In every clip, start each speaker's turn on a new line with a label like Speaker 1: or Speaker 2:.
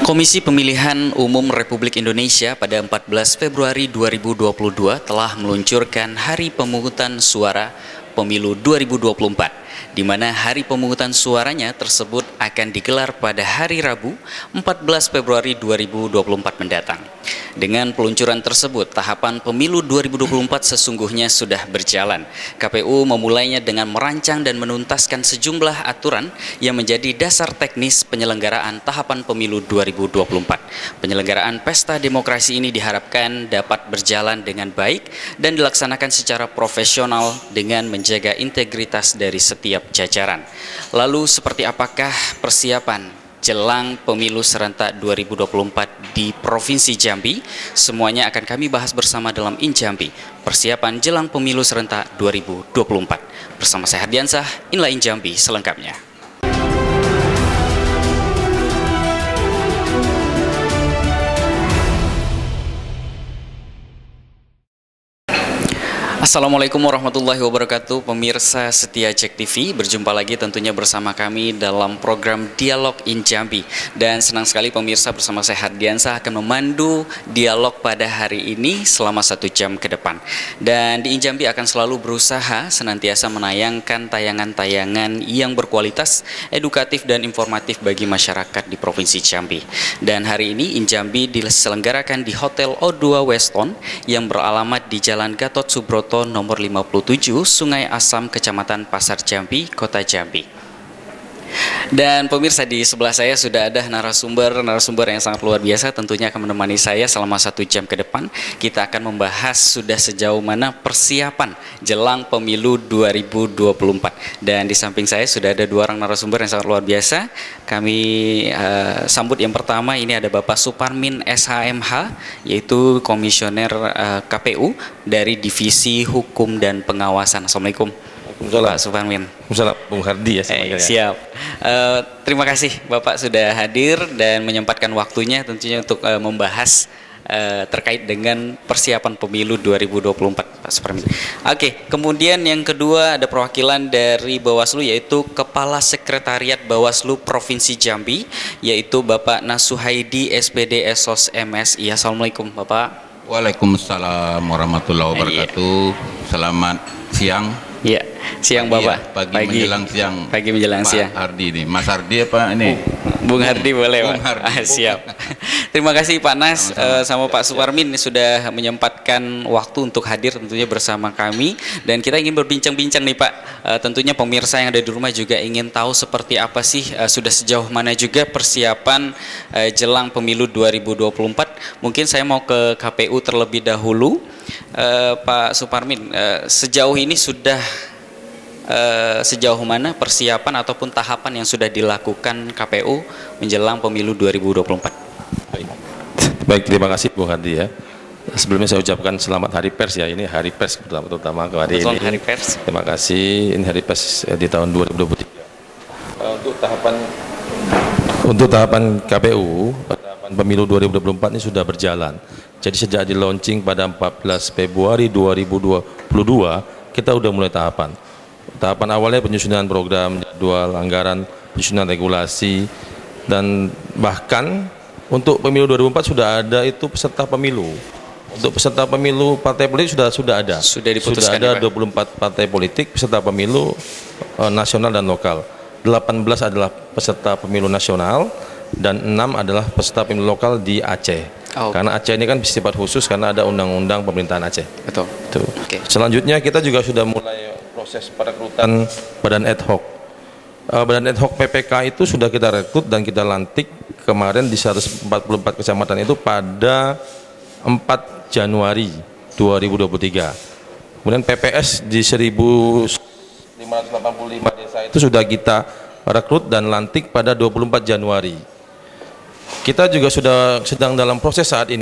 Speaker 1: Komisi Pemilihan Umum Republik Indonesia pada 14 Februari 2022 telah meluncurkan Hari Pemungutan Suara Pemilu 2024, di mana hari pemungutan suaranya tersebut akan digelar pada hari Rabu 14 Februari 2024 mendatang. Dengan peluncuran tersebut, tahapan pemilu 2024 sesungguhnya sudah berjalan. KPU memulainya dengan merancang dan menuntaskan sejumlah aturan yang menjadi dasar teknis penyelenggaraan tahapan pemilu 2024. Penyelenggaraan pesta demokrasi ini diharapkan dapat berjalan dengan baik dan dilaksanakan secara profesional dengan menjaga integritas dari setiap jajaran. Lalu seperti apakah persiapan jelang pemilu serentak 2024 di Provinsi Jambi? Semuanya akan kami bahas bersama dalam Injambi, persiapan jelang pemilu serentak 2024. Bersama saya Hardiansah, inilah Injambi selengkapnya. Assalamualaikum warahmatullahi wabarakatuh, pemirsa setia JEK TV. Berjumpa lagi tentunya bersama kami dalam program Dialog Injambi. Dan senang sekali pemirsa, bersama saya Hardiansah akan memandu dialog pada hari ini selama 1 jam ke depan. Dan di Injambi akan selalu berusaha senantiasa menayangkan tayangan-tayangan yang berkualitas, edukatif dan informatif bagi masyarakat di Provinsi Jambi. Dan hari ini Injambi diselenggarakan di Hotel O2 Weston yang beralamat di Jalan Gatot Subroto nomor 57, Sungai Asam, Kecamatan Pasar Jambi, Kota Jambi. Dan pemirsa, di sebelah saya sudah ada narasumber yang sangat luar biasa, tentunya akan menemani saya selama 1 jam ke depan. Kita akan membahas sudah sejauh mana persiapan jelang pemilu 2024. Dan di samping saya sudah ada 2 orang narasumber yang sangat luar biasa. Kami sambut yang pertama, ini ada Bapak Suparmin SHMH, yaitu Komisioner KPU dari Divisi Hukum dan Pengawasan. Assalamualaikum Pak Suparmin.
Speaker 2: Assalamualaikum Bung Hardi ya.
Speaker 1: Siap. Terima kasih Bapak sudah hadir dan menyempatkan waktunya tentunya untuk membahas terkait dengan persiapan pemilu 2024, Pak Suparmin. Oke, kemudian yang kedua ada perwakilan dari Bawaslu, yaitu Kepala Sekretariat Bawaslu Provinsi Jambi, yaitu Bapak Nasuhaidi SPD Esos MSI. Assalamualaikum Bapak.
Speaker 3: Waalaikumsalam warahmatullahi wabarakatuh. Selamat siang.
Speaker 1: Iya, siang Bapak.
Speaker 3: Pagi menjelang siang.
Speaker 1: Pagi menjelang siang.
Speaker 3: Hardi ini, Mas Hardi apa ini?
Speaker 1: Bung Hardi boleh,
Speaker 3: Bung
Speaker 1: Pak.
Speaker 3: Hardi.
Speaker 1: Siap. Terima kasih Pak Nas sama Pak Suparmin sudah menyempatkan waktu untuk hadir tentunya bersama kami, dan kita ingin berbincang-bincang nih Pak. Tentunya pemirsa yang ada di rumah juga ingin tahu seperti apa sih, sudah sejauh mana juga persiapan jelang pemilu 2024. Mungkin saya mau ke KPU terlebih dahulu. Pak Suparmin, sejauh ini sudah sejauh mana persiapan ataupun tahapan yang sudah dilakukan KPU menjelang pemilu 2024?
Speaker 2: Baik, terima kasih Bung Hardi ya. Sebelumnya saya ucapkan selamat Hari Pers ya. Ini Hari Pers terutama ke hari ini.
Speaker 1: Hari Pers.
Speaker 2: Terima kasih. Ini Hari Pers di tahun 2023. Untuk tahapan KPU, tahapan pemilu 2024 ini sudah berjalan. Jadi sejak di launching pada 14 Februari 2022, kita sudah mulai tahapan. Tahapan awalnya penyusunan program, jadwal, anggaran, penyusunan regulasi, dan bahkan untuk pemilu 2024 sudah ada itu peserta pemilu. Untuk peserta pemilu partai politik sudah ada.
Speaker 1: Sudah diputuskan.
Speaker 2: Sudah ada 24 partai politik peserta pemilu nasional dan lokal. 18 adalah peserta pemilu nasional dan 6 adalah peserta pemilu lokal di Aceh. Karena Aceh ini kan bersifat khusus karena ada undang-undang pemerintahan Aceh.
Speaker 1: Betul.
Speaker 2: Okay. Selanjutnya kita juga sudah mulai proses perekrutan badan ad hoc. Badan ad hoc PPK itu sudah kita rekrut dan kita lantik kemarin di 144 kecamatan itu pada 4 Januari 2023. Kemudian PPS di 1585 desa itu sudah kita rekrut dan lantik pada 24 Januari. Kita juga sudah sedang dalam proses saat ini,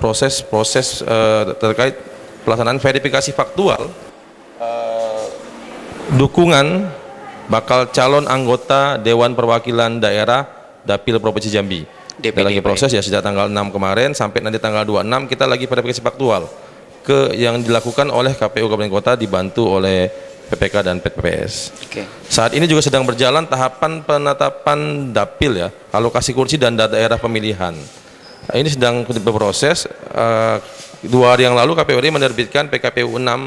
Speaker 2: terkait pelaksanaan verifikasi faktual dukungan bakal calon anggota Dewan Perwakilan Daerah Dapil Provinsi Jambi. Kita lagi proses ya, sejak tanggal 6 kemarin sampai nanti tanggal 26 kita lagi verifikasi faktual yang dilakukan oleh KPU Kabupaten Kota dibantu oleh PPK dan PPS.
Speaker 1: Oke.
Speaker 2: Saat ini juga sedang berjalan tahapan penetapan dapil ya, alokasi kursi dan daerah pemilihan. Nah, ini sedang berproses. 2 hari yang lalu KPU RI menerbitkan PKPU 6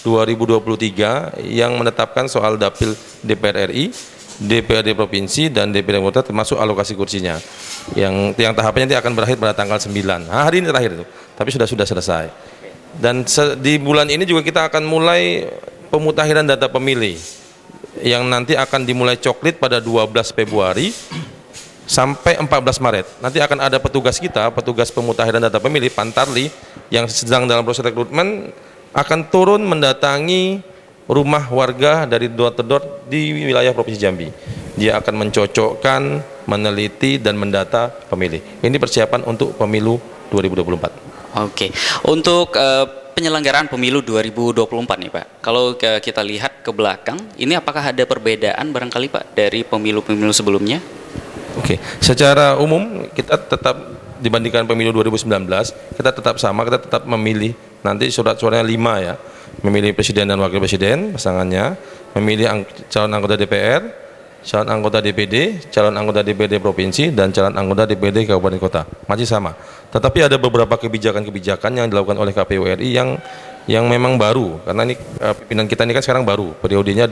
Speaker 2: 2023 yang menetapkan soal dapil DPR RI, DPRD provinsi dan DPRD kota termasuk alokasi kursinya. Yang tahapannya nanti akan berakhir pada tanggal 9. Nah, hari ini terakhir itu, tapi sudah selesai. Dan di bulan ini juga kita akan mulai pemutakhiran data pemilih yang nanti akan dimulai coklit pada 12 Februari sampai 14 Maret. Nanti akan ada petugas kita, petugas pemutakhiran data pemilih Pantarli yang sedang dalam proses rekrutmen akan turun mendatangi rumah warga dari door to door di wilayah Provinsi Jambi. Dia akan mencocokkan, meneliti dan mendata pemilih. Ini persiapan untuk pemilu 2024.
Speaker 1: Oke. Untuk penyelenggaraan pemilu 2024 nih Pak. Kalau kita lihat ke belakang, ini apakah ada perbedaan barangkali Pak dari pemilu-pemilu sebelumnya?
Speaker 2: Oke, secara umum kita tetap dibandingkan pemilu 2019, kita tetap sama, kita tetap memilih nanti surat suaranya 5 ya. Memilih presiden dan wakil presiden pasangannya, memilih calon anggota DPR, calon anggota DPD, calon anggota DPD provinsi dan calon anggota DPD kabupaten kota. Masih sama. Tetapi ada beberapa kebijakan-kebijakan yang dilakukan oleh KPU RI yang memang baru, karena ini pimpinan kita ini kan sekarang baru, periodenya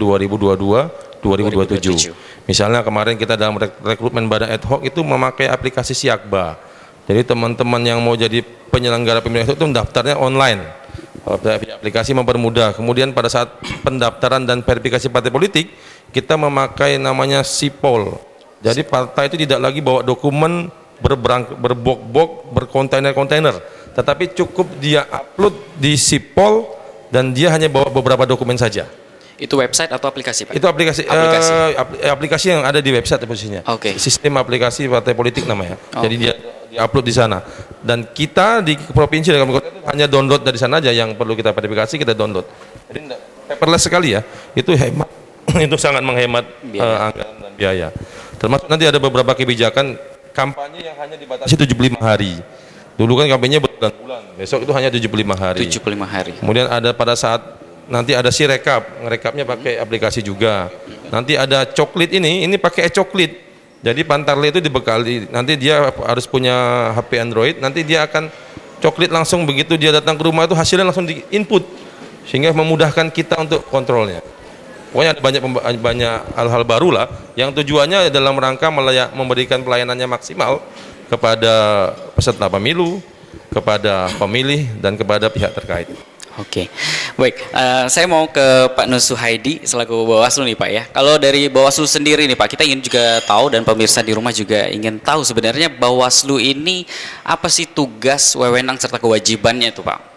Speaker 2: 2022-2027. Misalnya kemarin kita dalam rekrutmen badan ad hoc itu memakai aplikasi Siakba. Jadi teman-teman yang mau jadi penyelenggara pemilu itu daftarnya online. Aplikasi mempermudah. Kemudian pada saat pendaftaran dan verifikasi partai politik, kita memakai namanya Sipol. Jadi partai itu tidak lagi bawa dokumen berbok-bok, berkontainer-kontainer, tetapi cukup dia upload di Sipol dan dia hanya bawa beberapa dokumen saja.
Speaker 1: Itu website atau aplikasi Pak?
Speaker 2: Itu aplikasi yang ada di website posisinya.
Speaker 1: Oke.
Speaker 2: Sistem aplikasi partai politik namanya.
Speaker 1: Oh.
Speaker 2: Jadi dia upload di sana. Dan kita di provinsi dan kabupaten itu hanya download dari sana aja, yang perlu kita verifikasi kita download. Jadi paperless sekali ya. Itu hemat. Itu sangat menghemat anggaran dan biaya. Termasuk nanti ada beberapa kebijakan kampanye yang hanya dibatasi 75 hari. Dulu kan kampanye berbulan-bulan. Besok itu hanya 75 hari.
Speaker 1: 75 hari.
Speaker 2: Kemudian ada pada saat nanti ada Sirekap, ngerekapnya pakai aplikasi juga. Nanti ada coklit ini pakai e-coklit. Jadi Pantarli itu dibekali, nanti dia harus punya HP Android, nanti dia akan coklit langsung begitu dia datang ke rumah itu hasilnya langsung di input, sehingga memudahkan kita untuk kontrolnya. Pokoknya ada banyak hal-hal baru lah, yang tujuannya dalam rangka memberikan pelayanannya maksimal kepada peserta pemilu, kepada pemilih dan kepada pihak terkait.
Speaker 1: Oke, baik. Saya mau ke Pak Nur Suhaidi selaku Bawaslu nih Pak ya. Kalau dari Bawaslu sendiri nih Pak, kita ingin juga tahu dan pemirsa di rumah juga ingin tahu sebenarnya Bawaslu ini apa sih tugas, wewenang serta kewajibannya itu Pak?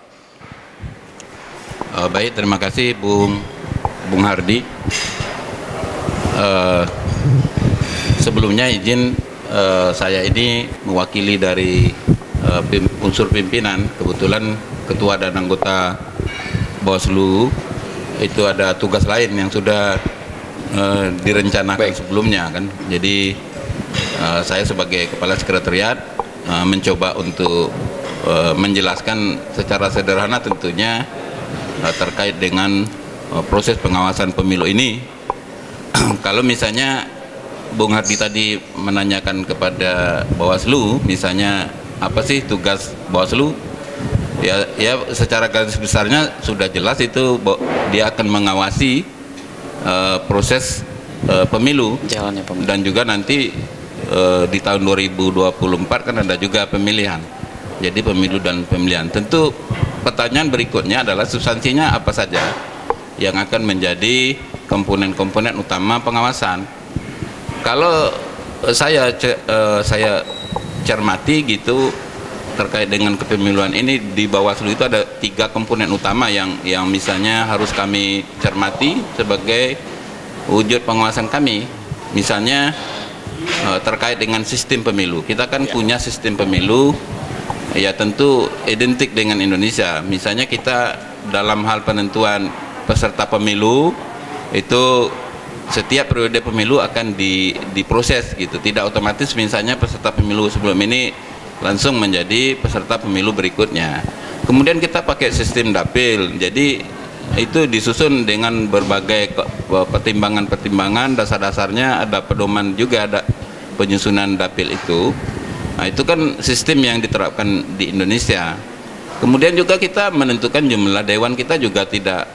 Speaker 3: Baik, terima kasih Bung Hardi. Sebelumnya izin saya ini mewakili dari unsur pimpinan, kebetulan ketua dan anggota Bawaslu itu ada tugas lain yang sudah direncanakan sebelumnya kan. Jadi saya sebagai kepala sekretariat mencoba untuk menjelaskan secara sederhana tentunya terkait dengan proses pengawasan pemilu ini. Kalau misalnya Bung Hardi tadi menanyakan kepada Bawaslu, misalnya apa sih tugas Bawaslu? Ya secara garis besarnya sudah jelas itu dia akan mengawasi proses pemilu.
Speaker 1: Jalannya pemilu.
Speaker 3: Dan juga nanti di tahun 2024 kan ada juga pemilihan. Jadi pemilu dan pemilihan. Tentu pertanyaan berikutnya adalah substansinya apa saja yang akan menjadi komponen-komponen utama pengawasan. Kalau saya cermati gitu terkait dengan kepemiluan ini, di Bawaslu itu ada 3 komponen utama yang misalnya harus kami cermati sebagai wujud pengawasan kami. Misalnya terkait dengan sistem pemilu, kita kan punya sistem pemilu ya tentu identik dengan Indonesia. Misalnya kita dalam hal penentuan peserta pemilu itu setiap periode pemilu akan diproses gitu, tidak otomatis misalnya peserta pemilu sebelum ini langsung menjadi peserta pemilu berikutnya. Kemudian kita pakai sistem dapil, jadi itu disusun dengan berbagai pertimbangan-pertimbangan, dasar-dasarnya ada pedoman juga, ada penyusunan dapil itu. Nah, itu kan sistem yang diterapkan di Indonesia. Kemudian juga kita menentukan jumlah dewan kita juga tidak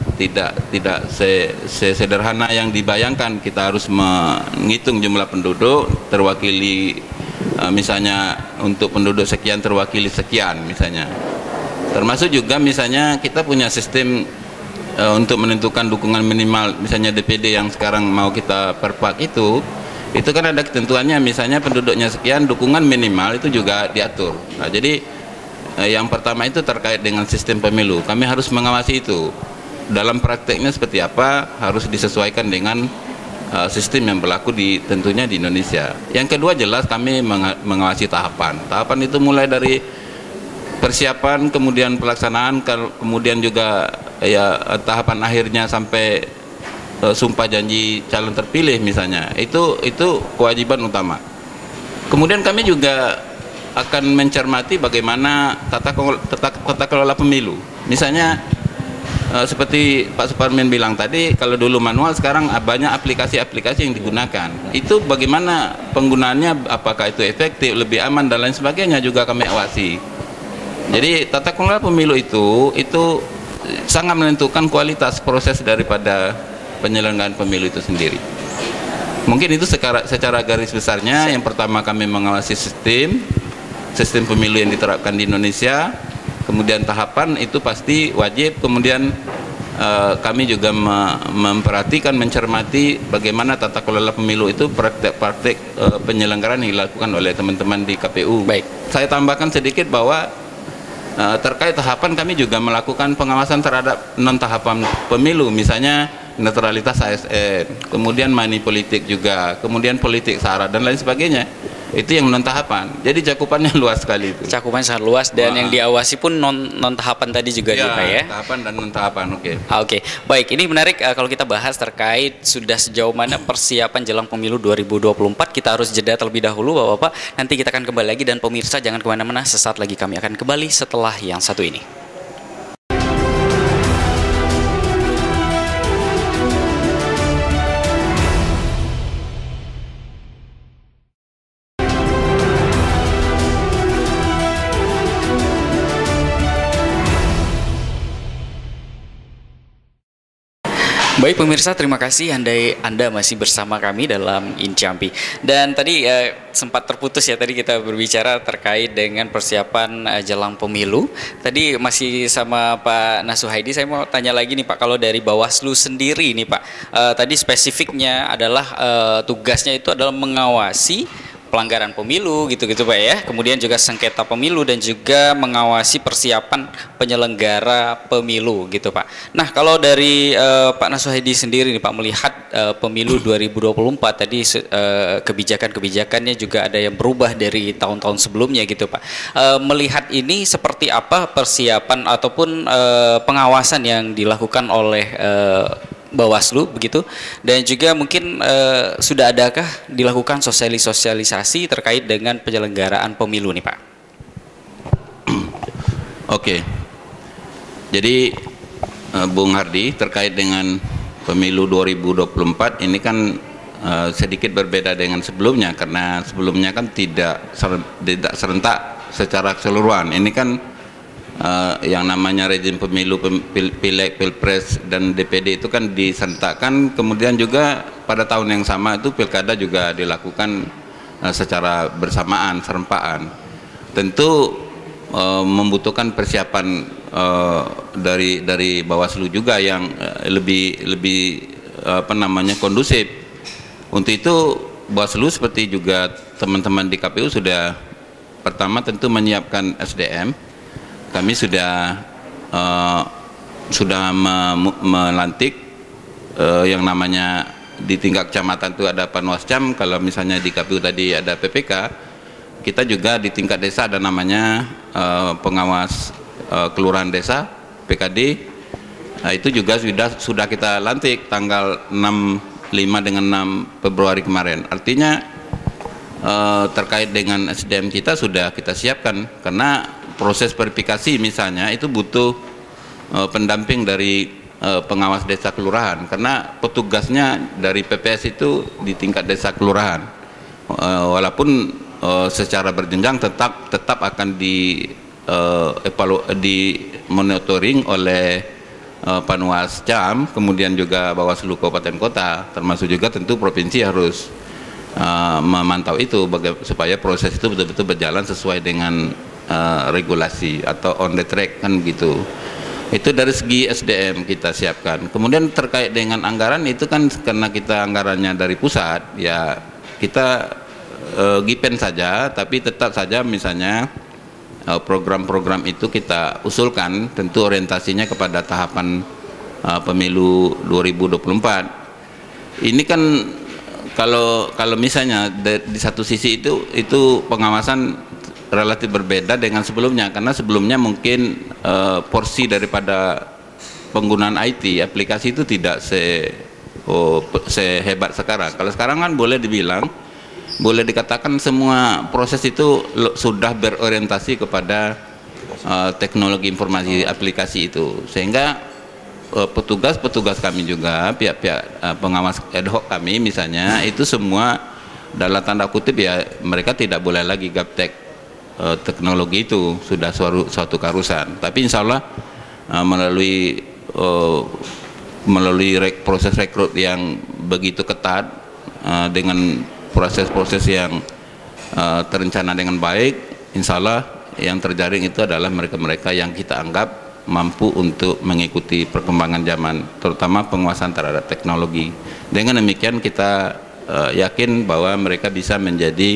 Speaker 3: sederhana yang dibayangkan. Kita harus menghitung jumlah penduduk terwakili, misalnya untuk penduduk sekian terwakili sekian misalnya. Termasuk juga misalnya kita punya sistem untuk menentukan dukungan minimal, misalnya DPD yang sekarang mau kita perpak itu kan ada ketentuannya, misalnya penduduknya sekian, dukungan minimal itu juga diatur. Nah, jadi yang pertama itu terkait dengan sistem pemilu, kami harus mengawasi itu. Dalam prakteknya seperti apa harus disesuaikan dengan sistem yang berlaku tentunya di Indonesia. Yang kedua jelas kami mengawasi tahapan. Tahapan itu mulai dari persiapan, kemudian pelaksanaan, kemudian juga ya tahapan akhirnya sampai sumpah janji calon terpilih misalnya. Itu kewajiban utama. Kemudian kami juga akan mencermati bagaimana tata kelola pemilu. Misalnya seperti Pak Suparmin bilang tadi, kalau dulu manual, sekarang banyak aplikasi-aplikasi yang digunakan. Itu bagaimana penggunaannya, apakah itu efektif, lebih aman dan lain sebagainya juga kami awasi. Jadi tata kelola pemilu itu sangat menentukan kualitas proses daripada penyelenggaraan pemilu itu sendiri. Mungkin itu secara garis besarnya. Yang pertama kami mengawasi sistem pemilu yang diterapkan di Indonesia, kemudian tahapan itu pasti wajib, kemudian kami juga memperhatikan, mencermati bagaimana tata kelola pemilu itu, praktek-praktek penyelenggaraan yang dilakukan oleh teman-teman di KPU.
Speaker 1: Baik.
Speaker 3: Saya tambahkan sedikit bahwa terkait tahapan kami juga melakukan pengawasan terhadap non-tahapan pemilu, misalnya netralitas ASN, kemudian money politik juga, kemudian politik sara dan lain sebagainya. Itu yang non tahapan. Jadi cakupannya luas sekali itu.
Speaker 1: Cakupannya sangat luas dan yang diawasi pun non tahapan tadi juga
Speaker 3: ya,
Speaker 1: gitu Pak ya.
Speaker 3: Tahapan dan non tahapan, oke.
Speaker 1: Oke, baik. Ini menarik kalau kita bahas terkait sudah sejauh mana persiapan jelang pemilu 2024. Kita harus jeda terlebih dahulu, Bapak-bapak. Nanti kita akan kembali lagi dan pemirsa jangan kemana-mana. Sesaat lagi kami akan kembali setelah yang satu ini. Baik pemirsa, terima kasih Anda masih bersama kami dalam Incampi. Dan tadi sempat terputus ya, tadi kita berbicara terkait dengan persiapan jelang pemilu. Tadi masih sama Pak Nasuhaidi, saya mau tanya lagi nih Pak, kalau dari Bawaslu sendiri nih Pak, tadi spesifiknya adalah tugasnya itu adalah mengawasi pelanggaran pemilu gitu-gitu Pak ya, kemudian juga sengketa pemilu dan juga mengawasi persiapan penyelenggara pemilu gitu Pak. Nah kalau dari Pak Nasuhaidi sendiri nih Pak, melihat pemilu 2024 tadi kebijakan-kebijakannya juga ada yang berubah dari tahun-tahun sebelumnya gitu Pak. Melihat ini seperti apa persiapan ataupun pengawasan yang dilakukan oleh Bawaslu begitu, dan juga mungkin sudah adakah dilakukan sosialisasi terkait dengan penyelenggaraan pemilu nih Pak?
Speaker 3: Oke. Jadi Bung Hardi, terkait dengan pemilu 2024 ini kan sedikit berbeda dengan sebelumnya, karena sebelumnya kan tidak serentak secara keseluruhan. Ini kan yang namanya rezim pemilu, pileg, pilpres dan DPD itu kan diserentakkan, kemudian juga pada tahun yang sama itu pilkada juga dilakukan secara bersamaan, serempaan. Tentu membutuhkan persiapan dari Bawaslu juga yang lebih kondusif. Untuk itu Bawaslu seperti juga teman-teman di KPU sudah pertama tentu menyiapkan SDM. Kami sudah melantik yang namanya di tingkat kecamatan itu ada Panwascam. Kalau misalnya di KPU tadi ada PPK, kita juga di tingkat desa ada namanya pengawas kelurahan desa PKD. Nah, itu juga sudah kita lantik tanggal 5 dengan 6 Februari kemarin. Artinya terkait dengan SDM kita sudah kita siapkan, karena proses verifikasi misalnya itu butuh pendamping dari pengawas desa kelurahan, karena petugasnya dari PPS itu di tingkat desa kelurahan, walaupun secara berjenjang tetap akan di monitoring oleh Panwas Cam, kemudian juga Bawaslu Kabupaten Kota, termasuk juga tentu provinsi harus memantau itu supaya proses itu betul-betul berjalan sesuai dengan regulasi atau on the track kan gitu. Itu dari segi SDM kita siapkan. Kemudian terkait dengan anggaran itu kan karena kita anggarannya dari pusat, ya kita gipen saja, tapi tetap saja misalnya program-program itu kita usulkan tentu orientasinya kepada tahapan pemilu 2024. Ini kan kalau misalnya di satu sisi itu pengawasan relatif berbeda dengan sebelumnya, karena sebelumnya mungkin porsi daripada penggunaan IT aplikasi itu tidak sehebat sekarang. Kalau sekarang kan boleh dikatakan semua proses itu sudah berorientasi kepada teknologi informasi aplikasi itu, sehingga petugas kami juga, pihak-pihak pengawas ad hoc kami misalnya, itu semua dalam tanda kutip ya mereka tidak boleh lagi gaptek teknologi itu, sudah suatu keharusan. Tapi insya Allah melalui proses rekrut yang begitu ketat, dengan proses-proses yang terencana dengan baik, insya Allah yang terjaring itu adalah mereka-mereka yang kita anggap mampu untuk mengikuti perkembangan zaman, terutama penguasaan terhadap teknologi. Dengan demikian kita yakin bahwa mereka bisa menjadi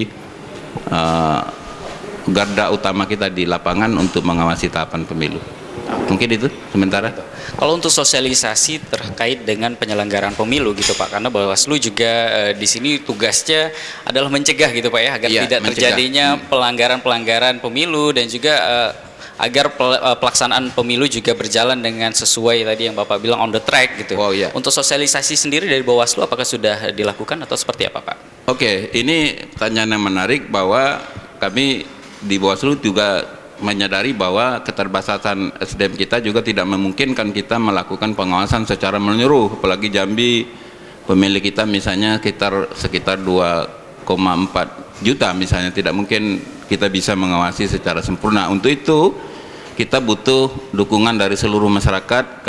Speaker 3: garda utama kita di lapangan untuk mengawasi tahapan pemilu. Mungkin itu sementara.
Speaker 1: Kalau untuk sosialisasi terkait dengan penyelenggaraan pemilu gitu Pak, karena Bawaslu juga di sini tugasnya adalah mencegah gitu Pak ya, agar tidak terjadinya pelanggaran-pelanggaran pemilu, dan juga agar pelaksanaan pemilu juga berjalan dengan sesuai tadi yang Bapak bilang on the track gitu.
Speaker 3: Oh, iya.
Speaker 1: Untuk sosialisasi sendiri dari Bawaslu apakah sudah dilakukan atau seperti apa Pak?
Speaker 3: Oke, ini pertanyaan yang menarik, bahwa kami di Bawaslu juga menyadari bahwa keterbatasan SDM kita juga tidak memungkinkan kita melakukan pengawasan secara menyeluruh, apalagi Jambi pemilih kita misalnya sekitar 2,4 juta misalnya, tidak mungkin kita bisa mengawasi secara sempurna. Untuk itu kita butuh dukungan dari seluruh masyarakat.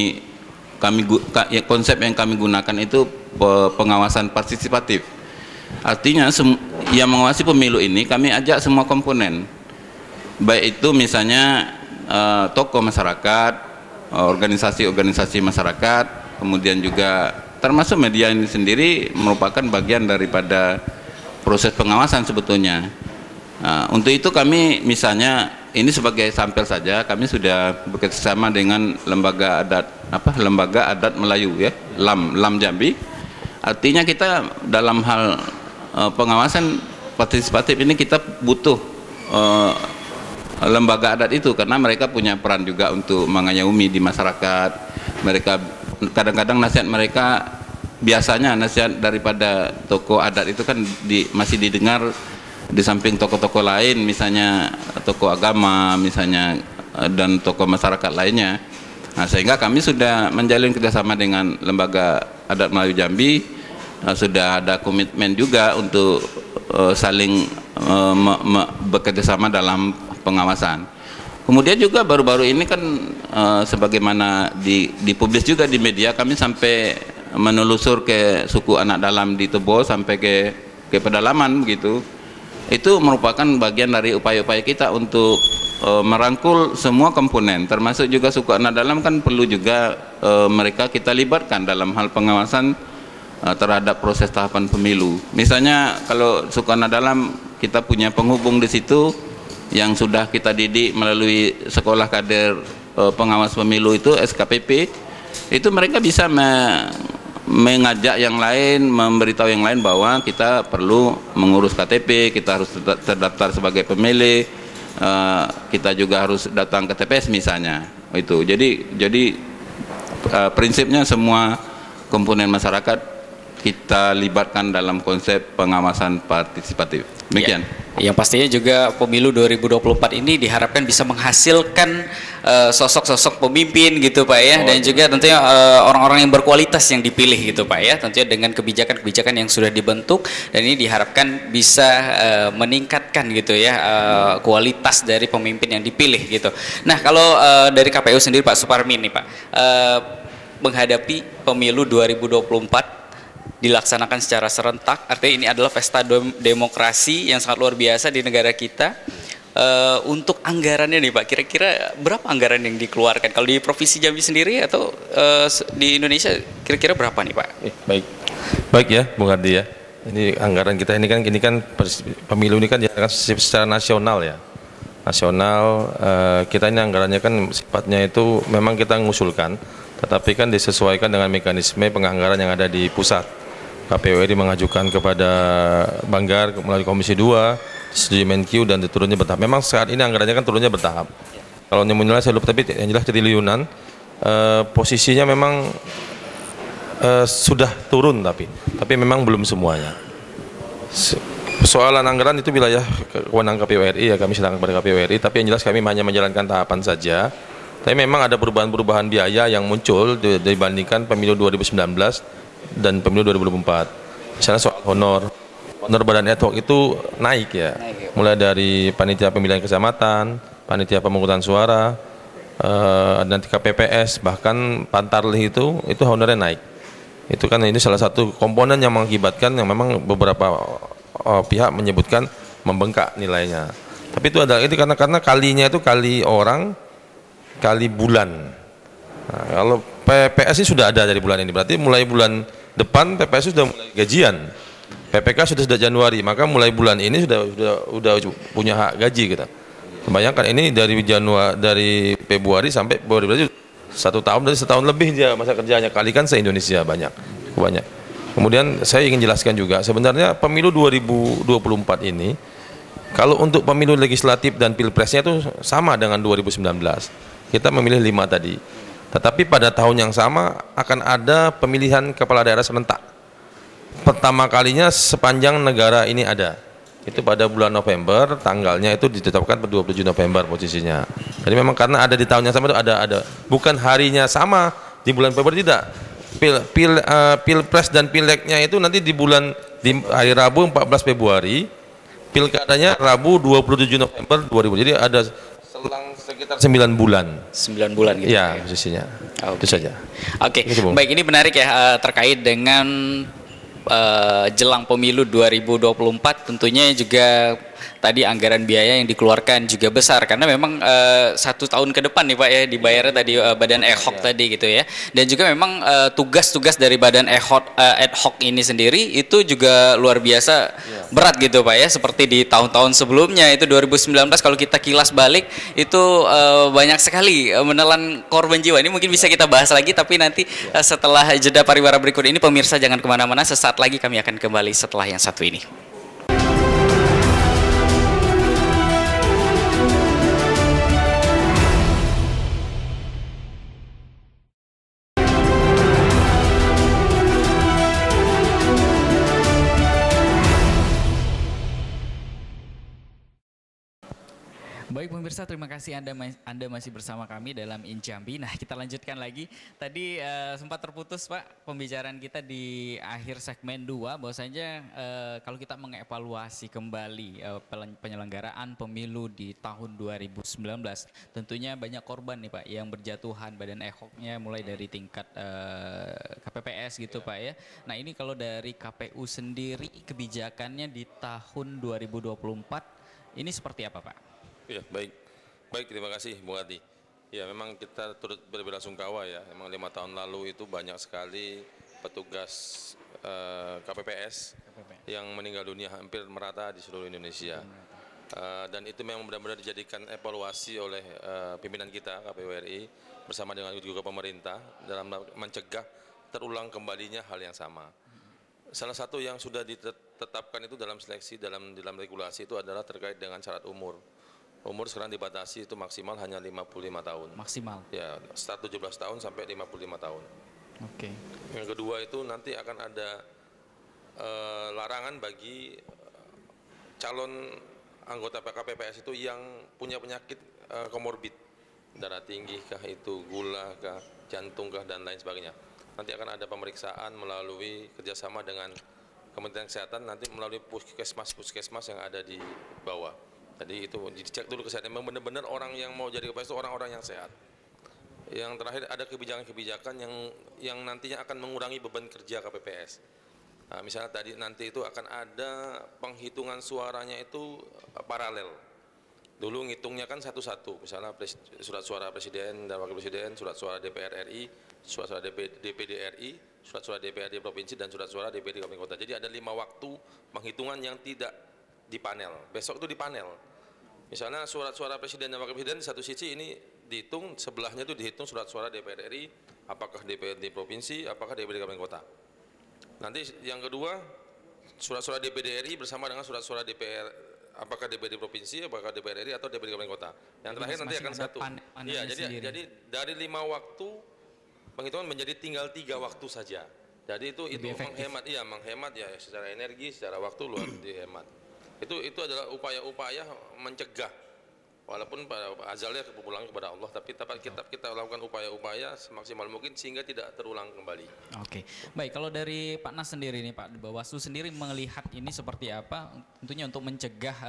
Speaker 3: Konsep yang kami gunakan itu pengawasan partisipatif. Artinya yang mengawasi pemilu ini kami ajak semua komponen, baik itu misalnya tokoh masyarakat, organisasi-organisasi masyarakat, kemudian juga termasuk media ini sendiri merupakan bagian daripada proses pengawasan sebetulnya. Untuk itu kami misalnya, ini sebagai sampel saja, kami sudah bekerjasama dengan lembaga adat Melayu ya, LAM Jambi. Artinya kita dalam hal pengawasan partisipatif ini kita butuh lembaga adat itu, karena mereka punya peran juga untuk mengayomi di masyarakat. Mereka kadang-kadang nasihat mereka, biasanya nasihat daripada tokoh adat itu kan masih didengar di samping tokoh-tokoh lain, misalnya tokoh agama misalnya, dan tokoh masyarakat lainnya. Nah, sehingga kami sudah menjalin kerjasama dengan lembaga adat Melayu Jambi, sudah ada komitmen juga untuk saling bekerjasama dalam pengawasan. Kemudian juga baru-baru ini kan sebagaimana dipublis juga di media, kami sampai menelusur ke suku anak dalam di Tebo sampai ke pedalaman begitu. Itu merupakan bagian dari upaya-upaya kita untuk merangkul semua komponen, termasuk juga suku anak dalam kan perlu juga mereka kita libatkan dalam hal pengawasan terhadap proses tahapan pemilu. Misalnya kalau suku anak dalam, kita punya penghubung di situ yang sudah kita didik melalui sekolah kader pengawas pemilu itu SKPP. Itu mereka bisa mengajak yang lain, memberitahu yang lain bahwa kita perlu mengurus KTP, kita harus terdaftar sebagai pemilih, kita juga harus datang ke TPS misalnya. Itu jadi prinsipnya semua komponen masyarakat kita libatkan dalam konsep pengawasan partisipatif. Demikian.
Speaker 1: Ya. Yang pastinya juga pemilu 2024 ini diharapkan bisa menghasilkan sosok-sosok pemimpin gitu Pak ya, dan juga tentunya orang-orang yang berkualitas yang dipilih gitu Pak ya, tentunya dengan kebijakan-kebijakan yang sudah dibentuk, dan ini diharapkan bisa meningkatkan gitu ya kualitas dari pemimpin yang dipilih gitu. Nah kalau dari KPU sendiri Pak Suparmin nih Pak, menghadapi pemilu 2024 dilaksanakan secara serentak, artinya ini adalah pesta demokrasi yang sangat luar biasa di negara kita. Untuk anggarannya nih Pak, kira-kira berapa anggaran yang dikeluarkan kalau di Provinsi Jambi sendiri atau di Indonesia, kira-kira berapa nih Pak?
Speaker 2: Baik ya Bung Ardi ya, ini anggaran kita ini kan pemilu ini kan diadakan secara nasional ya, nasional. Kita ini anggarannya kan sifatnya itu memang kita mengusulkan, tetapi kan disesuaikan dengan mekanisme penganggaran yang ada di pusat. KPU RI mengajukan kepada Banggar melalui Komisi 2, studi Menkyu, dan turunnya bertahap. Memang saat ini anggarannya kan turunnya bertahap. Kalau nominalnya saya lupa, tapi yang jelas triliunan. Posisinya memang sudah turun, tapi memang belum semuanya. Soalan anggaran itu wilayah kewenangan KPU RI ya, kami serahkan kepada KPU RI, tapi yang jelas kami hanya menjalankan tahapan saja. Tapi memang ada perubahan-perubahan biaya yang muncul dibandingkan pemilu 2019 dan pemilu 2024. Misalnya soal honor badan ad hoc itu naik ya, mulai dari panitia pemilihan kecamatan, panitia pemungutan suara, nanti KPPS, bahkan Pantarlih itu honornya naik. Itu kan ini salah satu komponen yang mengakibatkan, yang memang beberapa pihak menyebutkan membengkak nilainya. Tapi itu adalah itu karena kalinya itu kali orang, kali bulan. Nah, kalau PPS ini sudah ada dari bulan ini, berarti mulai bulan depan PPS sudah mulai gajian. PPK sudah sejak Januari, maka mulai bulan ini sudah punya hak gaji kita. Bayangkan ini dari Februari sampai Februari, berarti 1 tahun, dari setahun lebih dia masa kerjanya, kalikan se-Indonesia banyak. Kemudian saya ingin jelaskan juga, sebenarnya pemilu 2024 ini kalau untuk pemilu legislatif dan pilpresnya itu sama dengan 2019. Kita memilih 5 tadi. Tetapi pada tahun yang sama akan ada pemilihan kepala daerah serentak. Pertama kalinya sepanjang negara ini ada. Itu pada bulan November, tanggalnya itu ditetapkan pada 27 November posisinya. Jadi memang karena ada di tahun yang sama itu ada. Bukan harinya sama di bulan Februari, tidak. Pilpres dan pileknya itu nanti di hari Rabu 14 Februari, pilkadanya Rabu 27 November 2000. Jadi ada selang sekitar 9 bulan.
Speaker 1: 9 bulan gitu
Speaker 2: ya posisinya. Itu saja.
Speaker 1: Oke. Baik, ini menarik ya terkait dengan jelang pemilu 2024, tentunya juga tadi anggaran biaya yang dikeluarkan juga besar, karena memang 1 tahun ke depan nih Pak ya dibayarnya tadi badan ad hoc tadi gitu ya, dan juga memang tugas-tugas dari badan ad hoc ini sendiri itu juga luar biasa berat gitu Pak ya, seperti di tahun-tahun sebelumnya itu 2019 kalau kita kilas balik itu banyak sekali menelan korban jiwa. Ini mungkin bisa kita bahas lagi, tapi nanti setelah jeda pariwara berikut ini. Pemirsa jangan kemana-mana, sesaat lagi kami akan kembali setelah yang satu ini. Baik pemirsa, terima kasih Anda masih bersama kami dalam In Jambi. Nah, kita lanjutkan lagi. Tadi sempat terputus Pak pembicaraan kita di akhir segmen 2, bahwasanya kalau kita mengevaluasi kembali penyelenggaraan pemilu di tahun 2019, tentunya banyak korban nih Pak yang berjatuhan badan ad hoc-nya, mulai dari tingkat KPPS gitu Pak ya. Nah, ini kalau dari KPU sendiri kebijakannya di tahun 2024 ini seperti apa Pak?
Speaker 2: Ya, baik, terima kasih Bung Adi. Ya, memang kita turut berbelasungkawa ya. Memang 5 tahun lalu itu banyak sekali petugas KPPS yang meninggal dunia hampir merata di seluruh Indonesia. Dan itu memang benar-benar dijadikan evaluasi oleh pimpinan kita KPU RI bersama dengan juga pemerintah dalam mencegah terulang kembalinya hal yang sama. Salah satu yang sudah ditetapkan itu dalam seleksi dalam regulasi itu adalah terkait dengan syarat umur. Umur sekarang dibatasi itu maksimal hanya 55 tahun.
Speaker 1: Maksimal?
Speaker 2: Ya, start 17 tahun sampai 55 tahun.
Speaker 1: Oke.
Speaker 2: Yang kedua itu nanti akan ada larangan bagi calon anggota KPPS itu yang punya penyakit komorbid, darah tinggi kah itu, gula kah, jantung kah, dan lain sebagainya. Nanti akan ada pemeriksaan melalui kerjasama dengan Kementerian Kesehatan, nanti melalui puskesmas yang ada di bawah. Jadi itu dicek dulu kesehatan, memang benar-benar orang yang mau jadi KPPS itu orang-orang yang sehat. Yang terakhir ada kebijakan-kebijakan yang nantinya akan mengurangi beban kerja KPPS. Nah, misalnya nanti itu akan ada penghitungan suaranya itu paralel. Dulu ngitungnya kan satu-satu, misalnya surat suara Presiden dan Wakil Presiden, surat suara DPR RI, surat suara DPD RI, surat suara DPRD Provinsi, dan surat suara DPD Kabupaten Kota. Jadi ada 5 waktu penghitungan yang tidak di panel, besok itu di panel. Misalnya surat suara Presiden dan Wakil Presiden di satu sisi ini dihitung, sebelahnya itu dihitung surat suara DPR RI, apakah DPRD Provinsi, apakah DPD Kabupaten Kota. Nanti yang kedua, surat suara DPD RI bersama dengan surat suara DPR, apakah DPD Provinsi, apakah DPR RI, atau DPD Kabupaten Kota. Yang terakhir nanti akan satu. Iya, jadi dari 5 waktu penghitungan menjadi tinggal 3 waktu saja. Jadi itu menghemat ya secara energi, secara waktu luar dihemat. Itu adalah upaya-upaya mencegah, walaupun pada azalnya pulang kepada Allah, tapi kita lakukan upaya-upaya semaksimal mungkin sehingga tidak terulang kembali.
Speaker 1: Oke, baik. Kalau dari Pak Nas sendiri nih Pak, Bawaslu sendiri melihat ini seperti apa? Tentunya untuk mencegah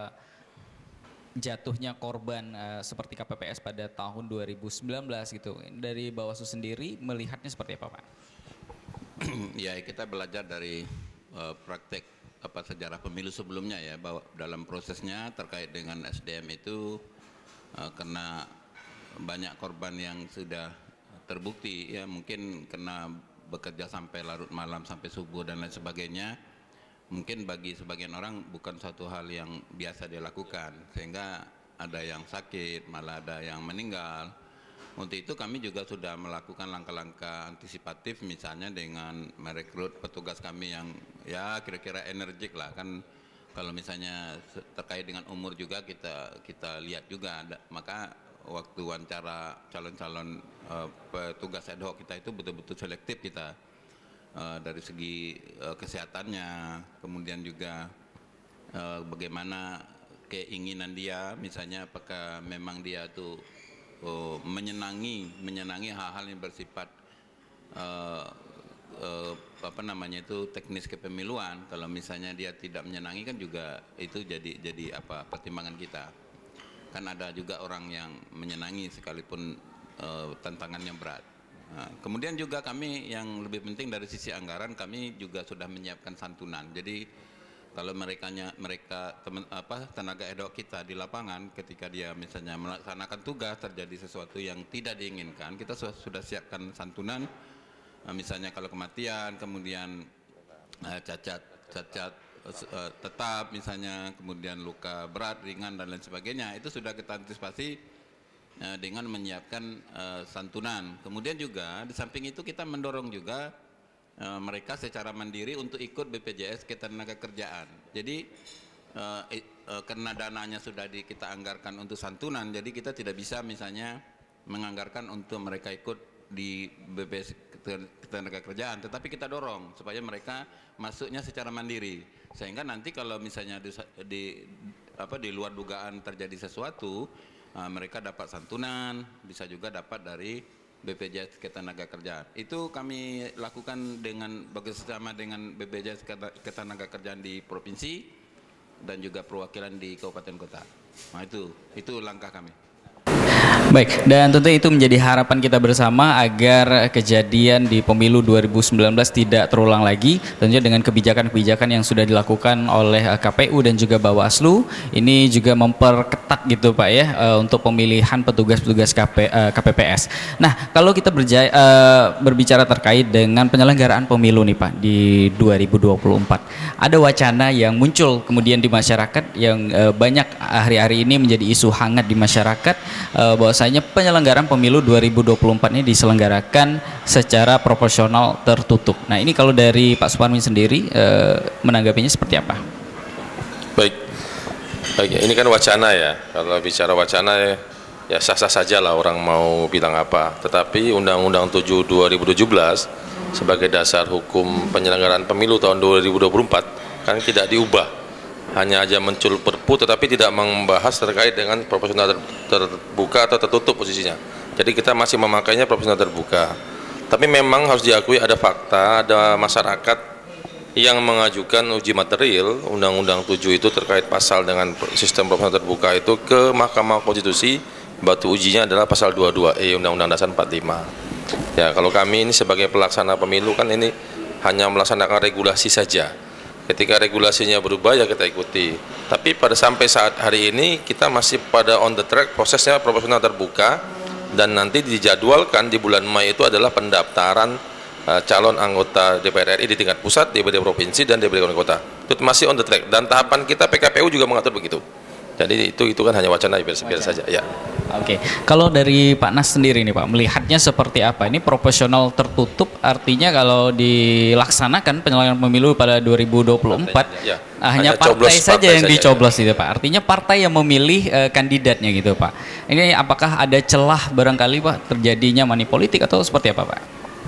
Speaker 1: jatuhnya korban seperti KPPS pada tahun 2019 gitu. Dari Bawaslu sendiri melihatnya seperti apa Pak?
Speaker 3: Ya, kita belajar dari praktek sejarah pemilu sebelumnya ya, bahwa dalam prosesnya terkait dengan SDM itu kena banyak korban yang sudah terbukti ya, mungkin kena bekerja sampai larut malam sampai subuh dan lain sebagainya, mungkin bagi sebagian orang bukan suatu hal yang biasa dia lakukan, sehingga ada yang sakit, malah ada yang meninggal. Untuk itu kami juga sudah melakukan langkah-langkah antisipatif, misalnya dengan merekrut petugas kami yang ya kira-kira energik lah, kan kalau misalnya terkait dengan umur juga kita lihat juga, maka waktu wawancara calon-calon petugas ad hoc kita itu betul-betul selektif kita dari segi kesehatannya, kemudian juga bagaimana keinginan dia, misalnya apakah memang dia tuh menyenangi hal-hal yang bersifat teknis kepemiluan. Kalau misalnya dia tidak menyenangi kan juga itu jadi pertimbangan kita. Kan ada juga orang yang menyenangi sekalipun tantangannya berat. Nah, kemudian juga kami yang lebih penting dari sisi anggaran, kami juga sudah menyiapkan santunan. Jadi kalau tenaga ad hoc kita di lapangan, ketika dia misalnya melaksanakan tugas terjadi sesuatu yang tidak diinginkan, kita sudah siapkan santunan, misalnya kalau kematian, kemudian cacat tetap misalnya, kemudian luka berat, ringan dan lain sebagainya, itu sudah kita antisipasi dengan menyiapkan santunan. Kemudian juga di samping itu kita mendorong juga mereka secara mandiri untuk ikut BPJS Ketenagakerjaan. Jadi karena dananya sudah kita anggarkan untuk santunan, jadi kita tidak bisa misalnya menganggarkan untuk mereka ikut di BPJS Ketenagakerjaan, tetapi kita dorong supaya mereka masuknya secara mandiri, sehingga nanti kalau misalnya di luar dugaan terjadi sesuatu, mereka dapat santunan, bisa juga dapat dari BPJS Ketenagakerjaan. Itu kami lakukan bekerjasama dengan BPJS Ketenagakerjaan di provinsi dan juga perwakilan di kabupaten kota. Nah itu langkah kami.
Speaker 1: Baik, dan tentu itu menjadi harapan kita bersama agar kejadian di pemilu 2019 tidak terulang lagi. Tentunya dengan kebijakan-kebijakan yang sudah dilakukan oleh KPU dan juga Bawaslu, ini juga memperketat gitu Pak ya untuk pemilihan petugas-petugas KPPS. Nah, kalau kita berbicara terkait dengan penyelenggaraan pemilu nih Pak di 2024, ada wacana yang muncul kemudian di masyarakat yang banyak hari-hari ini menjadi isu hangat di masyarakat, bahwasanya penyelenggaraan pemilu 2024 ini diselenggarakan secara proporsional tertutup. Nah, ini kalau dari Pak Suparmi sendiri menanggapinya seperti apa?
Speaker 2: Baik, ini kan wacana ya. Kalau bicara wacana ya sah-sah saja lah orang mau bilang apa. Tetapi Undang-Undang 7 2017 sebagai dasar hukum penyelenggaraan pemilu tahun 2024 kan tidak diubah. hanya aja muncul perpu tetapi tidak membahas terkait dengan proporsional terbuka atau tertutup posisinya. Jadi kita masih memakainya proporsional terbuka. Tapi memang harus diakui ada fakta, ada masyarakat yang mengajukan uji material Undang-Undang 7 itu terkait pasal dengan sistem proporsional terbuka itu ke Mahkamah Konstitusi. Batu ujinya adalah pasal 22E Undang-Undang Dasar 45. Ya, kalau kami ini sebagai pelaksana pemilu kan ini hanya melaksanakan regulasi saja. Ketika regulasinya berubah ya kita ikuti. Tapi pada sampai saat hari ini kita masih pada on the track prosesnya proporsional terbuka, dan nanti dijadwalkan di bulan Mei itu adalah pendaftaran calon anggota DPR RI di tingkat pusat, DPRD provinsi dan DPRD kota. Itu masih on the track dan tahapan kita PKPU juga mengatur begitu. Jadi itu kan hanya wacana biar saja ya.
Speaker 1: Oke, kalau dari Pak Nas sendiri nih Pak, melihatnya seperti apa? Ini proporsional tertutup artinya kalau dilaksanakan penyelenggaraan pemilu pada 2024
Speaker 2: ya,
Speaker 1: hanya partai saja yang dicoblos itu Pak. Artinya partai yang memilih kandidatnya gitu Pak. Ini apakah ada celah barangkali Pak terjadinya money politik atau seperti apa Pak?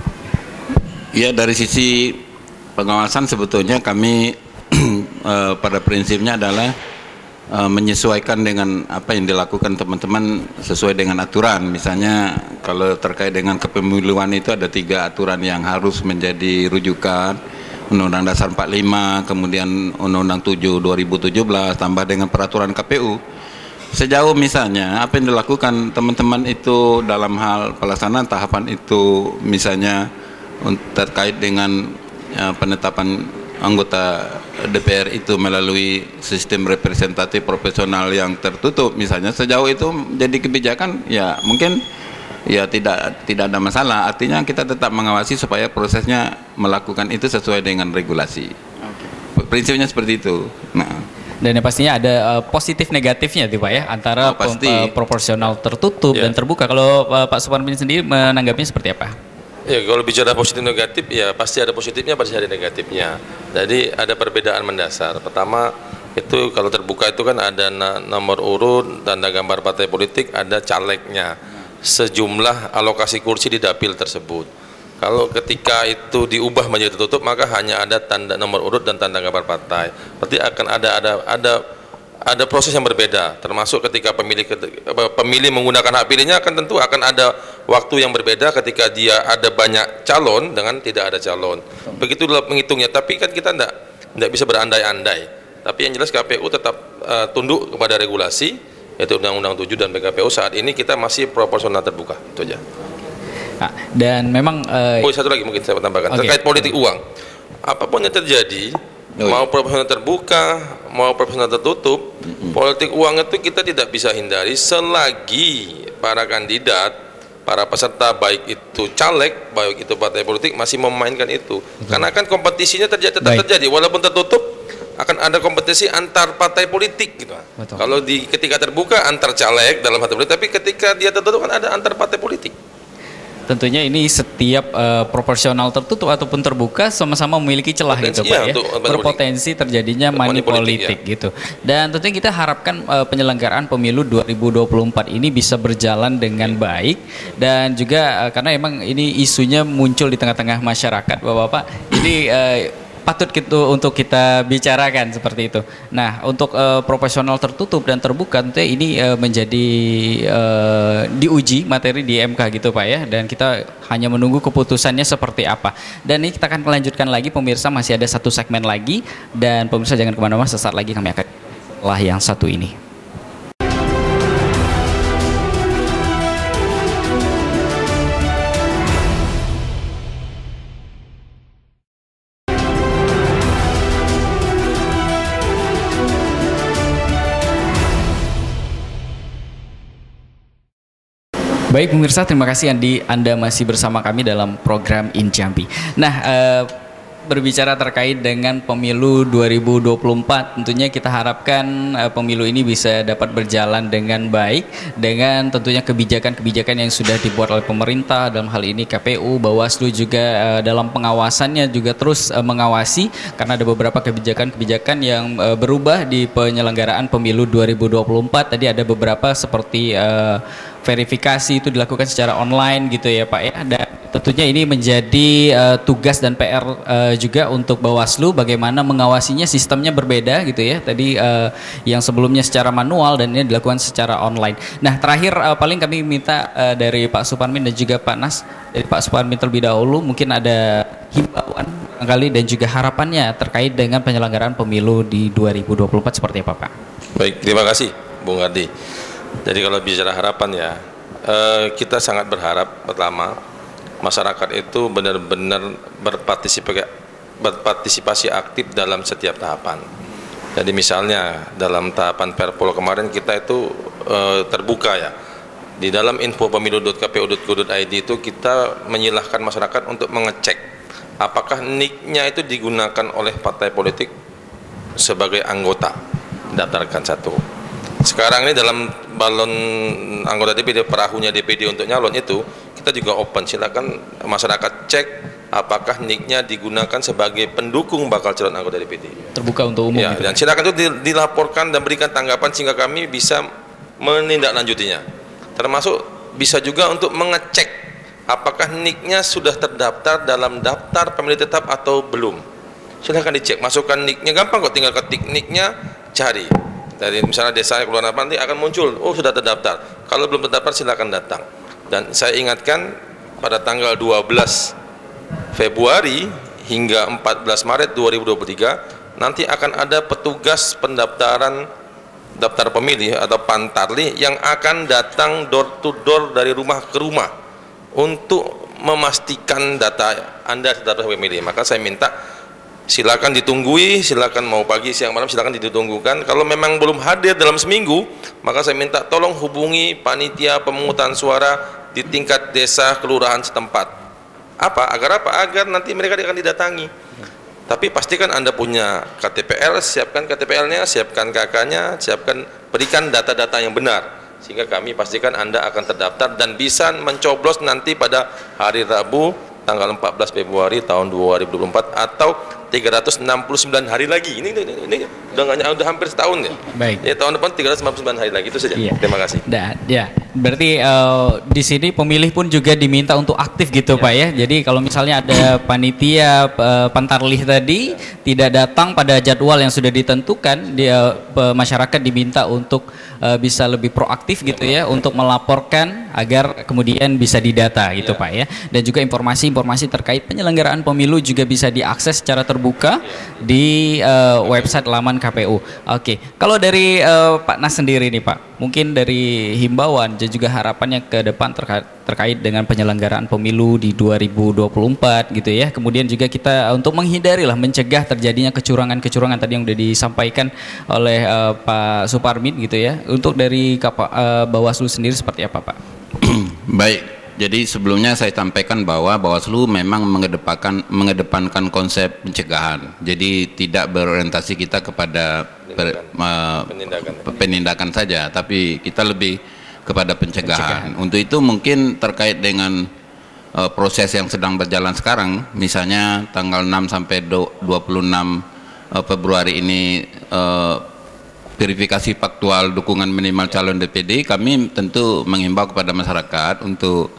Speaker 3: Ya, dari sisi pengawasan sebetulnya kami pada prinsipnya adalah menyesuaikan dengan apa yang dilakukan teman-teman sesuai dengan aturan. Misalnya kalau terkait dengan kepemiluan itu ada 3 aturan yang harus menjadi rujukan, Undang-Undang Dasar 45, kemudian Undang-Undang 7 2017 tambah dengan peraturan KPU. Sejauh misalnya apa yang dilakukan teman-teman itu dalam hal pelaksanaan tahapan itu, misalnya terkait dengan penetapan anggota DPR itu melalui sistem representatif proporsional yang tertutup misalnya, sejauh itu jadi kebijakan ya mungkin ya tidak ada masalah. Artinya kita tetap mengawasi supaya prosesnya melakukan itu sesuai dengan regulasi. Prinsipnya seperti itu. Nah,
Speaker 1: dan yang pastinya ada positif negatifnya tuh Pak ya antara proporsional tertutup dan terbuka. Kalau Pak Suparmin sendiri menanggapinya seperti apa?
Speaker 2: Ya, kalau bicara positif negatif ya pasti ada positifnya, pasti ada negatifnya. Jadi ada perbedaan mendasar. Pertama itu kalau terbuka itu kan ada nomor urut, tanda gambar partai politik, ada calegnya, sejumlah alokasi kursi di dapil tersebut. Kalau ketika itu diubah menjadi tertutup maka hanya ada tanda nomor urut dan tanda gambar partai. Berarti akan ada proses yang berbeda, termasuk ketika pemilih menggunakan hak pilihnya akan tentu akan ada waktu yang berbeda ketika dia ada banyak calon dengan tidak ada calon. Begitulah menghitungnya. Tapi kan kita tidak bisa berandai-andai. Tapi yang jelas KPU tetap tunduk kepada regulasi, yaitu Undang-Undang 7 dan PKPU. Saat ini kita masih proporsional terbuka, itu aja.
Speaker 1: Nah, dan memang
Speaker 2: satu lagi mungkin saya tambahkan terkait politik uang. Apapun yang terjadi, mau proporsional terbuka, mau proporsional tertutup, politik uang itu kita tidak bisa hindari selagi para kandidat, para peserta baik itu caleg, baik itu partai politik masih memainkan itu. Karena kan kompetisinya tetap terjadi, walaupun tertutup akan ada kompetisi antar partai politik gitu. Kalau ketika terbuka antar caleg dalam partai politik, tapi ketika dia tertutup kan ada antar partai politik.
Speaker 1: Tentunya ini setiap proporsional tertutup ataupun terbuka sama-sama memiliki celah gitu Pak ya, berpotensi terjadinya money politik gitu. Dan tentunya kita harapkan penyelenggaraan pemilu 2024 ini bisa berjalan dengan baik, dan juga karena emang ini isunya muncul di tengah-tengah masyarakat Bapak-bapak, ini patut untuk kita bicarakan seperti itu. Nah, untuk proporsional tertutup dan terbuka tentunya ini menjadi diuji materi di MK gitu Pak ya, dan kita hanya menunggu keputusannya seperti apa. Dan ini kita akan melanjutkan lagi pemirsa, masih ada satu segmen lagi, dan pemirsa jangan kemana-mana, sesaat lagi kami akan setelah yang satu ini. Baik pemirsa, terima kasih Anda masih bersama kami dalam program In Jambi. Nah, berbicara terkait dengan pemilu 2024, tentunya kita harapkan pemilu ini bisa dapat berjalan dengan baik, dengan tentunya kebijakan-kebijakan yang sudah dibuat oleh pemerintah, dalam hal ini KPU, Bawaslu juga dalam pengawasannya juga terus mengawasi, karena ada beberapa kebijakan-kebijakan yang berubah di penyelenggaraan pemilu 2024. Tadi ada beberapa seperti verifikasi itu dilakukan secara online gitu ya Pak ya. Dan tentunya ini menjadi tugas dan PR juga untuk Bawaslu bagaimana mengawasinya, sistemnya berbeda gitu ya. Tadi yang sebelumnya secara manual dan ini dilakukan secara online. Nah terakhir paling kami minta dari Pak Suparmin dan juga Pak Nas, dari Pak Suparmin terlebih dahulu mungkin ada himbauan kali dan juga harapannya terkait dengan penyelenggaraan pemilu di 2024 seperti apa Pak?
Speaker 2: Baik, terima kasih Bung Ardi. Jadi kalau bicara harapan ya, kita sangat berharap pertama masyarakat itu benar-benar berpartisipasi aktif dalam setiap tahapan. Jadi misalnya dalam tahapan Perpol kemarin kita itu terbuka ya. Di dalam info pemilu.kpu.go.id itu kita menyilahkan masyarakat untuk mengecek apakah NIK-nya itu digunakan oleh partai politik sebagai anggota, daftarkan satu. Sekarang ini dalam balon anggota DPD, perahunya DPD untuk nyalon itu, kita juga open, silakan masyarakat cek apakah NIK-nya digunakan sebagai pendukung bakal calon anggota DPD.
Speaker 1: Terbuka untuk umum.
Speaker 2: Ya,
Speaker 1: gitu.
Speaker 2: Dan silakan itu dilaporkan dan berikan tanggapan sehingga kami bisa menindaklanjutinya. Termasuk bisa juga untuk mengecek apakah NIK-nya sudah terdaftar dalam daftar pemilih tetap atau belum. Silahkan dicek, masukkan NIK-nya, gampang kok, tinggal ketik NIK-nya, cari. Dari misalnya desa Kelurahan apa nanti akan muncul, oh sudah terdaftar. Kalau belum terdaftar silahkan datang. Dan saya ingatkan pada tanggal 12 Februari hingga 14 Maret 2023 nanti akan ada petugas pendaftaran daftar pemilih atau Pantarli yang akan datang door to door dari rumah ke rumah untuk memastikan data Anda daftar pemilih. Maka saya minta silakan ditunggui, silakan mau pagi, siang, malam silakan ditunggukan. Kalau memang belum hadir dalam seminggu, maka saya minta tolong hubungi panitia pemungutan suara di tingkat desa kelurahan setempat. Agar nanti mereka akan didatangi. Tapi pastikan Anda punya KTPL, siapkan KTPL-nya, siapkan KK-nya, berikan data-data yang benar. Sehingga kami pastikan Anda akan terdaftar dan bisa mencoblos nanti pada hari Rabu tanggal 14 Februari tahun 2024 atau 369 hari lagi. Ini udah hampir setahun ya.
Speaker 1: Baik.
Speaker 2: Ya, tahun depan 399 hari lagi, itu saja. Iya. Terima kasih.
Speaker 1: Ya, berarti di sini pemilih pun juga diminta untuk aktif gitu ya. Pak ya. Jadi kalau misalnya ada panitia Pantarlih tadi tidak datang pada jadwal yang sudah ditentukan, masyarakat diminta untuk bisa lebih proaktif gitu ya untuk melaporkan agar kemudian bisa didata gitu Pak ya. Dan juga informasi-informasi terkait penyelenggaraan pemilu juga bisa diakses secara terbuka di website laman KPU. Oke, kalau dari Pak Nas sendiri nih Pak, mungkin dari himbauan dan juga harapannya ke depan terkait dengan penyelenggaraan pemilu di 2024 gitu ya. Kemudian juga kita untuk menghindari lah, mencegah terjadinya kecurangan-kecurangan tadi yang sudah disampaikan oleh Pak Suparmin gitu ya. Untuk dari Bawaslu sendiri seperti apa Pak?
Speaker 3: Baik. Jadi sebelumnya saya sampaikan bahwa Bawaslu memang mengedepankan konsep pencegahan. Jadi tidak berorientasi kita kepada penindakan saja, tapi kita lebih kepada pencegahan. Untuk itu mungkin terkait dengan proses yang sedang berjalan sekarang, misalnya tanggal 6 sampai 26 Februari ini verifikasi faktual dukungan minimal calon DPD, kami tentu menghimbau kepada masyarakat untuk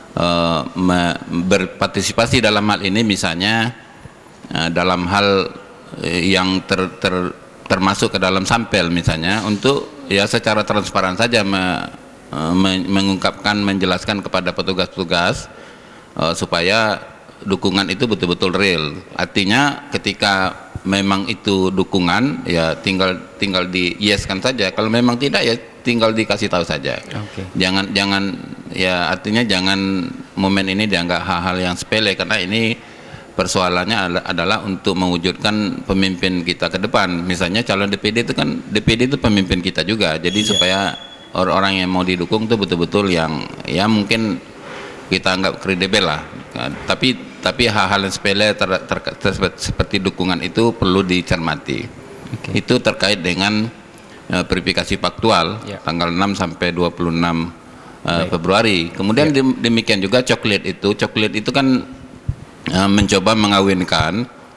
Speaker 3: berpartisipasi dalam hal ini, misalnya dalam hal yang termasuk ke dalam sampel, misalnya untuk ya secara transparan saja mengungkapkan, menjelaskan kepada petugas-petugas supaya dukungan itu betul-betul real. Artinya ketika memang itu dukungan ya tinggal di yeskan saja, kalau memang tidak ya tinggal dikasih tahu saja. Okay. Jangan ya, artinya jangan momen ini dianggap hal-hal yang sepele, karena ini persoalannya adalah untuk mewujudkan pemimpin kita ke depan. Misalnya calon DPD itu kan, DPD itu pemimpin kita juga, jadi supaya orang-orang yang mau didukung itu betul-betul yang ya mungkin kita anggap kredibel lah. Tapi hal-hal yang sepele seperti dukungan itu perlu dicermati. Okay. Itu terkait dengan verifikasi faktual tanggal 6 sampai 26 Februari. Kemudian demikian juga coklat itu kan mencoba mengawinkan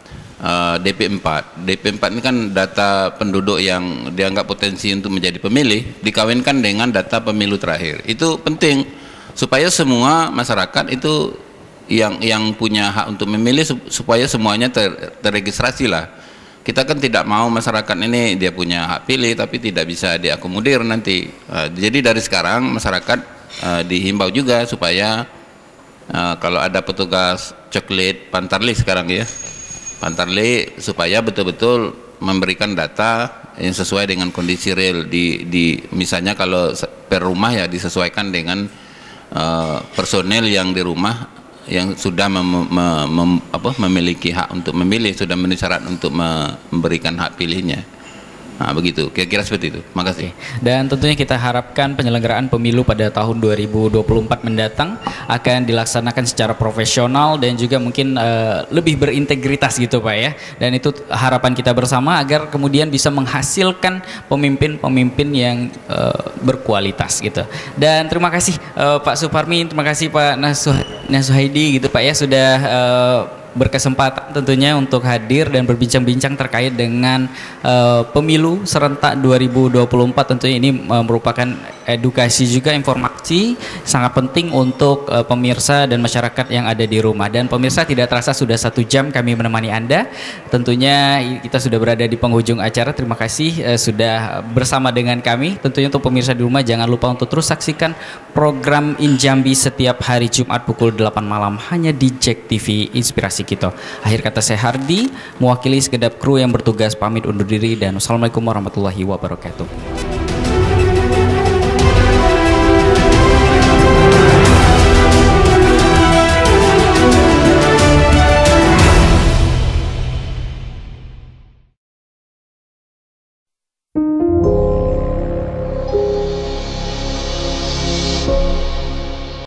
Speaker 3: DP4. DP4 ini kan data penduduk yang dianggap potensi untuk menjadi pemilih dikawinkan dengan data pemilu terakhir. Itu penting supaya semua masyarakat itu yang punya hak untuk memilih supaya semuanya terregistrasi lah. Kita kan tidak mau masyarakat ini dia punya hak pilih tapi tidak bisa diakomodir nanti. Jadi dari sekarang masyarakat dihimbau juga supaya kalau ada petugas coklit Pantarlih sekarang ya, Pantarlih, supaya betul-betul memberikan data yang sesuai dengan kondisi real di misalnya kalau per rumah ya disesuaikan dengan personel yang di rumah yang sudah memiliki hak untuk memilih, sudah memenuhi syarat untuk memberikan hak pilihnya. Nah, begitu, kira-kira seperti itu. Makasih.
Speaker 1: Dan tentunya kita harapkan penyelenggaraan pemilu pada tahun 2024 mendatang akan dilaksanakan secara profesional dan juga mungkin lebih berintegritas gitu Pak ya. Dan itu harapan kita bersama agar kemudian bisa menghasilkan pemimpin-pemimpin yang berkualitas gitu. Dan terima kasih Pak Suparmi, terima kasih Pak Nasuhaidi gitu Pak ya sudah berkesempatan tentunya untuk hadir dan berbincang-bincang terkait dengan pemilu serentak 2024. Tentunya ini merupakan edukasi juga, informasi sangat penting untuk pemirsa dan masyarakat yang ada di rumah. Dan pemirsa, tidak terasa sudah 1 jam kami menemani Anda. Tentunya kita sudah berada di penghujung acara. Terima kasih sudah bersama dengan kami. Tentunya untuk pemirsa di rumah jangan lupa untuk terus saksikan program Injambi setiap hari Jumat pukul 8 malam hanya di JEK TV Inspirasi Kita. Akhir kata saya Hardi, mewakili segenap kru yang bertugas pamit undur diri dan wassalamualaikum warahmatullahi wabarakatuh.